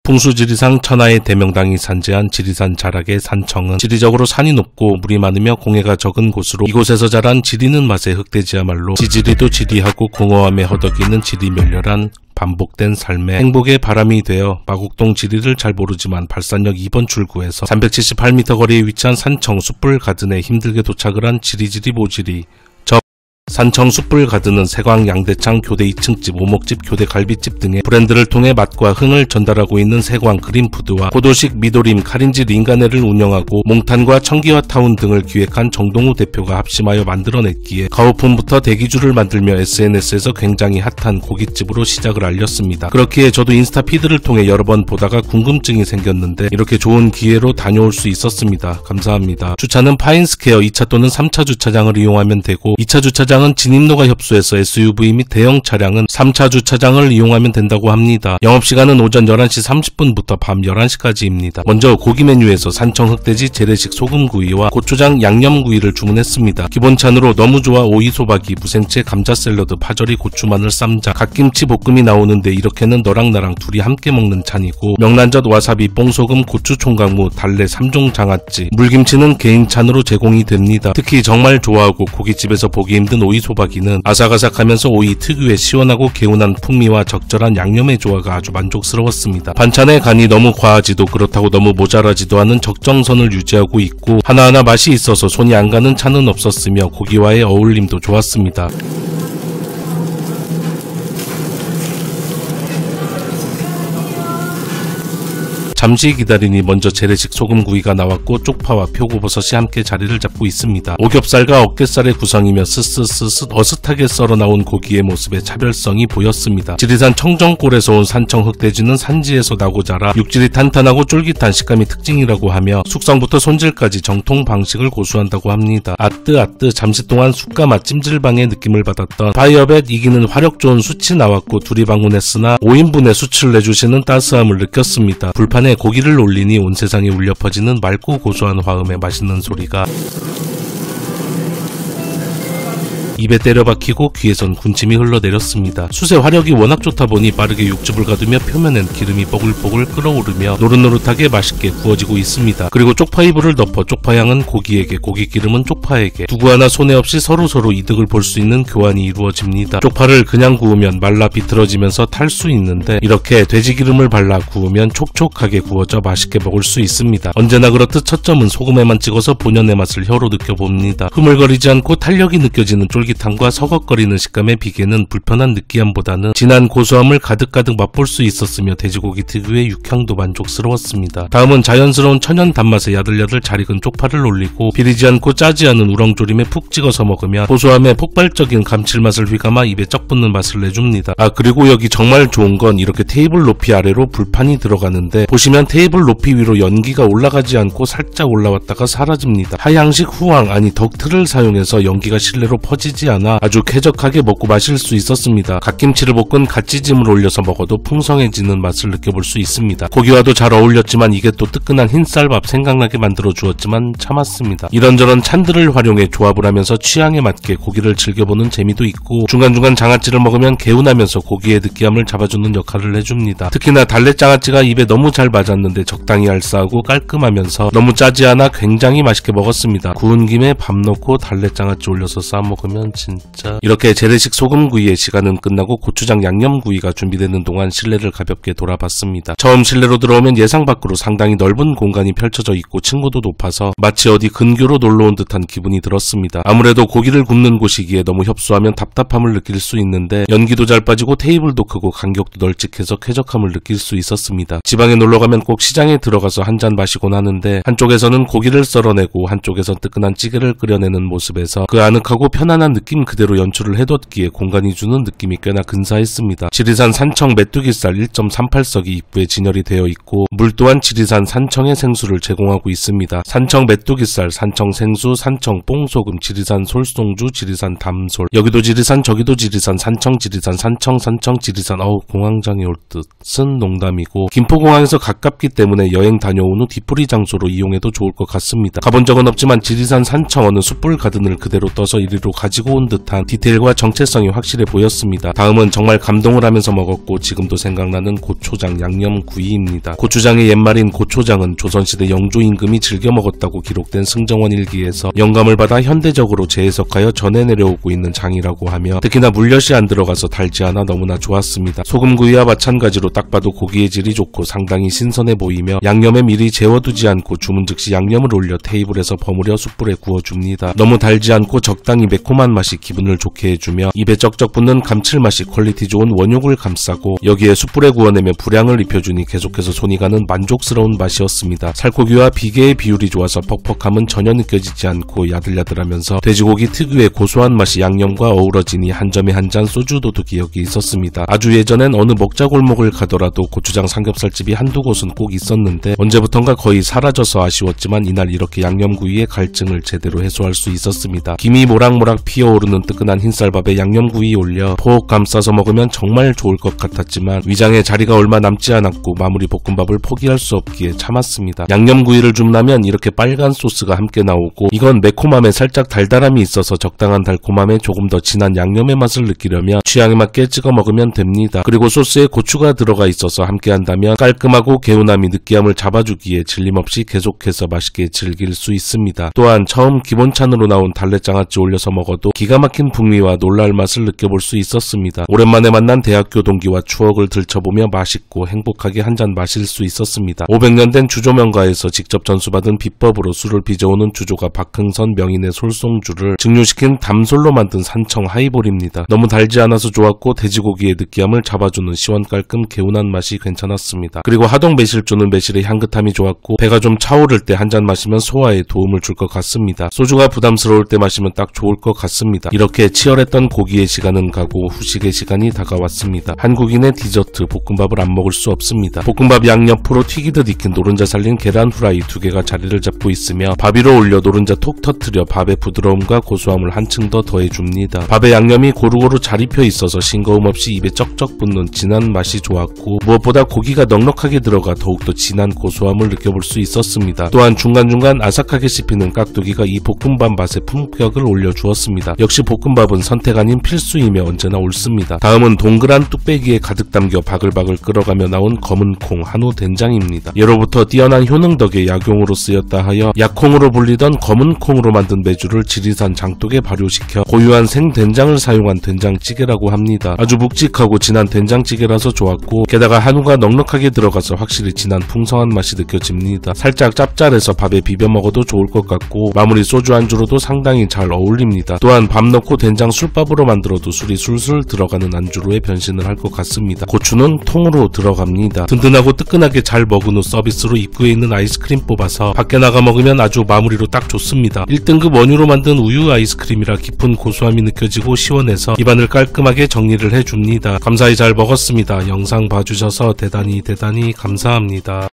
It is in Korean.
풍수지리상 천하의 대명당이 산재한 지리산 자락의 산청은 지리적으로 산이 높고 물이 많으며 공해가 적은 곳으로 이곳에서 자란 지리는 맛의 흑돼지야말로 지지리도 지리하고 공허함에 허덕이는 지리멸렬한 반복된 삶의 행복의 바람이 되어 마곡동 지리를 잘 모르지만 발산역 2번 출구에서 378m 거리에 위치한 산청 숯불 가든에 힘들게 도착을 한 지리지리 모지리. 산청 숯불 가든은 세광 양대창 교대 2층집, 오목집, 교대 갈비집 등의 브랜드를 통해 맛과 흥을 전달하고 있는 세광 그린푸드와 고도식 미도림, 카린지 링가네를 운영하고 몽탄과 청기화타운 등을 기획한 정동우 대표가 합심하여 만들어냈기에 가오픈부터 대기주를 만들며 SNS에서 굉장히 핫한 고깃집으로 시작을 알렸습니다. 그렇기에 저도 인스타 피드를 통해 여러 번 보다가 궁금증이 생겼는데 이렇게 좋은 기회로 다녀올 수 있었습니다. 감사합니다. 주차는 파인스퀘어 2차 또는 3차 주차장을 이용하면 되고 2차 주차장 은 진입로가 협소해서 SUV 및 대형 차량은 3차 주차장을 이용하면 된다고 합니다. 영업시간은 오전 11시 30분부터 밤 11시까지입니다. 먼저 고기 메뉴에서 산청 흑돼지 재래식 소금구이와 고추장 양념구이를 주문했습니다. 기본찬으로 너무 좋아 오이소박이, 무생채 감자 샐러드, 파절이, 고추, 마늘, 쌈장, 갓김치 볶음이 나오는데 이렇게는 너랑 나랑 둘이 함께 먹는 찬이고 명란젓, 와사비, 뽕소금, 고추 총각무, 달래 3종 장아찌, 물김치는 개인찬으로 제공이 됩니다. 특히 정말 좋아하고 고깃집에서 보기 힘든 오이소박이는 아삭아삭하면서 오이 특유의 시원하고 개운한 풍미와 적절한 양념의 조화가 아주 만족스러웠습니다. 반찬의 간이 너무 과하지도 그렇다고 너무 모자라지도 않은 적정선을 유지하고 있고 하나하나 맛이 있어서 손이 안 가는 찬은 없었으며 고기와의 어울림도 좋았습니다. 잠시 기다리니 먼저 재래식 소금구이가 나왔고 쪽파와 표고버섯이 함께 자리를 잡고 있습니다. 오겹살과 어깨살의 구성이며 스스스스 어슷하게 썰어 나온 고기의 모습에 차별성이 보였습니다. 지리산 청정골에서 온 산청 흑돼지는 산지에서 나고 자라 육질이 탄탄하고 쫄깃한 식감이 특징이라고 하며 숙성부터 손질까지 정통 방식을 고수한다고 합니다. 아뜨아뜨 잠시 동안 숯과 맛찜질방의 느낌을 받았던 파이어벳 이기는 화력 좋은 숯이 나왔고 둘이 방문했으나 5인분의 숯을 내주시는 따스함을 느꼈습니다. 불판에 고기를 올리니 온 세상에 울려 퍼지는 맑고 고소한 화음의 맛있는 소리가 입에 때려 박히고 귀에선 군침이 흘러내렸습니다. 숯의 화력이 워낙 좋다 보니 빠르게 육즙을 가두며 표면엔 기름이 뽀글뽀글 끓어오르며 노릇노릇하게 맛있게 구워지고 있습니다. 그리고 쪽파이불을 덮어 쪽파향은 고기에게, 고기기름은 쪽파에게 누구 하나 손해 없이 서로서로 이득을 볼 수 있는 교환이 이루어집니다. 쪽파를 그냥 구우면 말라 비틀어지면서 탈 수 있는데 이렇게 돼지기름을 발라 구우면 촉촉하게 구워져 맛있게 먹을 수 있습니다. 언제나 그렇듯 첫 점은 소금에만 찍어서 본연의 맛을 혀로 느껴봅니다. 흐물거리지 않고 탄력이 느껴지는 쫄깃함과 서걱거리는 식감의 비계는 불편한 느끼함보다는 진한 고소함을 가득가득 맛볼 수 있었으며 돼지고기 특유의 육향도 만족스러웠습니다. 다음은 자연스러운 천연 단맛의 야들야들 잘 익은 쪽파를 올리고 비리지 않고 짜지 않은 우렁조림에 푹 찍어서 먹으면 고소함에 폭발적인 감칠맛을 휘감아 입에 쩍 붙는 맛을 내줍니다. 그리고 여기 정말 좋은 건 이렇게 테이블 높이 아래로 불판이 들어가는데 보시면 테이블 높이 위로 연기가 올라가지 않고 살짝 올라왔다가 사라집니다. 하향식 후황 아니 덕트를 사용해서 연기가 실내로 퍼지지 않아 아주 쾌적하게 먹고 마실 수 있었습니다. 갓김치를 볶은 갓지짐을 올려서 먹어도 풍성해지는 맛을 느껴볼 수 있습니다. 고기와도 잘 어울렸지만 이게 또 뜨끈한 흰쌀밥 생각나게 만들어 주었지만 참았습니다. 이런저런 찬들을 활용해 조합을 하면서 취향에 맞게 고기를 즐겨보는 재미도 있고 중간중간 장아찌를 먹으면 개운하면서 고기의 느끼함을 잡아주는 역할을 해줍니다. 특히나 달래장아찌가 입에 너무 잘 맞았는데 적당히 알싸하고 깔끔하면서 너무 짜지 않아 굉장히 맛있게 먹었습니다. 구운 김에 밥 넣고 달래장아찌 올려서 싸먹으면 진짜. 이렇게 재래식 소금구이의 시간은 끝나고 고추장 양념구이가 준비되는 동안 실내를 가볍게 돌아봤습니다. 처음 실내로 들어오면 예상 밖으로 상당히 넓은 공간이 펼쳐져 있고 층고도 높아서 마치 어디 근교로 놀러온 듯한 기분이 들었습니다. 아무래도 고기를 굽는 곳이기에 너무 협소하면 답답함을 느낄 수 있는데 연기도 잘 빠지고 테이블도 크고 간격도 널찍해서 쾌적함을 느낄 수 있었습니다. 지방에 놀러가면 꼭 시장에 들어가서 한잔 마시곤 하는데 한쪽에서는 고기를 썰어내고 한쪽에선 뜨끈한 찌개를 끓여내는 모습에서 그 아늑하고 편안한 느낌 그대로 연출을 해뒀기에 공간이 주는 느낌이 꽤나 근사했습니다. 지리산 산청 메뚜기살 1.38석이 입구에 진열이 되어 있고 물 또한 지리산 산청의 생수를 제공하고 있습니다. 산청 메뚜기살, 산청 생수, 산청 뽕소금, 지리산 솔송주, 지리산 담솔, 여기도 지리산 저기도 지리산, 산청 지리산, 산청 지리산. 공황장애 올 듯은 농담이고 김포공항에서 가깝기 때문에 여행 다녀온 후 뒤풀이 장소로 이용해도 좋을 것 같습니다. 가본 적은 없지만 지리산 산청 어느 숯불 가든을 그대로 떠서 이리로 가지 가지고 온 듯한 디테일과 정체성이 확실해 보였습니다. 다음은 정말 감동을 하면서 먹었고 지금도 생각나는 고초장 양념구이입니다. 고추장의 옛말인 고초장은 조선시대 영조 임금이 즐겨 먹었다고 기록된 승정원 일기에서 영감을 받아 현대적으로 재해석하여 전해 내려오고 있는 장이라고 하며 특히나 물엿이 안 들어가서 달지 않아 너무나 좋았습니다. 소금구이와 마찬가지로 딱 봐도 고기의 질이 좋고 상당히 신선해 보이며 양념에 미리 재워두지 않고 주문 즉시 양념을 올려 테이블에서 버무려 숯불에 구워줍니다. 너무 달지 않고 적당히 매콤한 맛이 기분을 좋게 해주며 입에 쩍쩍 붙는 감칠맛이 퀄리티 좋은 원육을 감싸고 여기에 숯불에 구워내며 불향을 입혀주니 계속해서 손이 가는 만족스러운 맛이었습니다. 살코기와 비계의 비율이 좋아서 퍽퍽함은 전혀 느껴지지 않고 야들야들하면서 돼지고기 특유의 고소한 맛이 양념과 어우러지니 한 점에 한 잔 소주도 두 기억이 있었습니다. 아주 예전엔 어느 먹자골목을 가더라도 고추장 삼겹살집이 한두 곳은 꼭 있었는데 언제부턴가 거의 사라져서 아쉬웠지만 이날 이렇게 양념구이의 갈증을 제대로 해소할 수 있었습니다. 김이 모락모락 피어오르는 뜨끈한 흰쌀밥에 양념구이 올려 폭 감싸서 먹으면 정말 좋을 것 같았지만 위장에 자리가 얼마 남지 않았고 마무리 볶음밥을 포기할 수 없기에 참았습니다. 양념구이를 줍라면 이렇게 빨간 소스가 함께 나오고 이건 매콤함에 살짝 달달함이 있어서 적당한 달콤함에 조금 더 진한 양념의 맛을 느끼려면 취향에 맞게 찍어 먹으면 됩니다. 그리고 소스에 고추가 들어가 있어서 함께 한다면 깔끔하고 개운함이 느끼함을 잡아주기에 질림없이 계속해서 맛있게 즐길 수 있습니다. 또한 처음 기본찬으로 나온 달래장아찌 올려서 먹어도 기가 막힌 풍미와 놀랄 맛을 느껴볼 수 있었습니다. 오랜만에 만난 대학교 동기와 추억을 들춰보며 맛있고 행복하게 한 잔 마실 수 있었습니다. 500년 된 주조명가에서 직접 전수받은 비법으로 술을 빚어오는 주조가 박흥선 명인의 솔송주를 증류시킨 담솔로 만든 산청 하이볼입니다. 너무 달지 않아서 좋았고 돼지고기의 느끼함을 잡아주는 시원깔끔 개운한 맛이 괜찮았습니다. 그리고 하동 매실주는 매실의 향긋함이 좋았고 배가 좀 차오를 때 한 잔 마시면 소화에 도움을 줄 것 같습니다. 소주가 부담스러울 때 마시면 딱 좋을 것 같습니다. 이렇게 치열했던 고기의 시간은 가고 후식의 시간이 다가왔습니다. 한국인의 디저트 볶음밥을 안 먹을 수 없습니다. 볶음밥 양옆으로 튀기듯 익힌 노른자 살린 계란 후라이 두 개가 자리를 잡고 있으며 밥 위로 올려 노른자 톡 터뜨려 밥의 부드러움과 고소함을 한층 더 더해줍니다. 밥에 양념이 고루고루 잘 입혀 있어서 싱거움 없이 입에 쩍쩍 붙는 진한 맛이 좋았고 무엇보다 고기가 넉넉하게 들어가 더욱더 진한 고소함을 느껴볼 수 있었습니다. 또한 중간중간 아삭하게 씹히는 깍두기가 이 볶음밥 맛에 품격을 올려주었습니다. 역시 볶음밥은 선택 아닌 필수이며 언제나 옳습니다. 다음은 동그란 뚝배기에 가득 담겨 바글바글 끓어가며 나온 검은 콩 한우 된장입니다. 예로부터 뛰어난 효능 덕에 약용으로 쓰였다 하여 약콩으로 불리던 검은 콩으로 만든 메주를 지리산 장독에 발효시켜 고유한 생된장을 사용한 된장찌개라고 합니다. 아주 묵직하고 진한 된장찌개라서 좋았고 게다가 한우가 넉넉하게 들어가서 확실히 진한 풍성한 맛이 느껴집니다. 살짝 짭짤해서 밥에 비벼 먹어도 좋을 것 같고 마무리 소주 안주로도 상당히 잘 어울립니다. 또한 밥 넣고 된장 술밥으로 만들어도 술이 술술 들어가는 안주로의 변신을 할 것 같습니다. 고추는 통으로 들어갑니다. 든든하고 뜨끈하게 잘 먹은 후 서비스로 입구에 있는 아이스크림 뽑아서 밖에 나가 먹으면 아주 마무리로 딱 좋습니다. 1등급 원유로 만든 우유 아이스크림이라 깊은 고소함이 느껴지고 시원해서 입안을 깔끔하게 정리를 해줍니다. 감사히 잘 먹었습니다. 영상 봐주셔서 대단히 감사합니다.